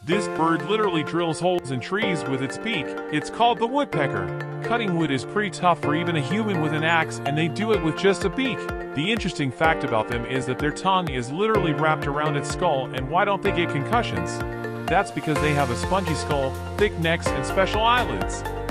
This bird literally drills holes in trees with its beak. It's called the woodpecker. Cutting wood is pretty tough for even a human with an axe, and they do it with just a beak. The interesting fact about them is that their tongue is literally wrapped around its skull, and why don't they get concussions? That's because they have a spongy skull, thick necks, and special eyelids.